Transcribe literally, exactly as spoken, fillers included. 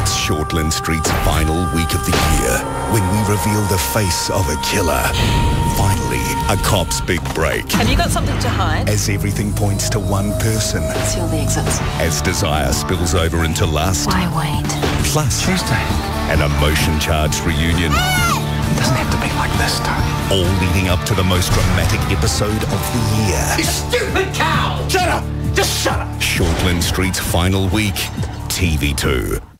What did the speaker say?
It's Shortland Street's final week of the year when we reveal the face of a killer. Finally, a cop's big break. Have you got something to hide? As everything points to one person. Seal the exits. As desire spills over into lust. Why wait? Plus, Tuesday. an emotion-charged reunion. It doesn't have to be like this time. All leading up to the most dramatic episode of the year. You stupid cow! Shut up! Just shut up! Shortland Street's final week. T V two.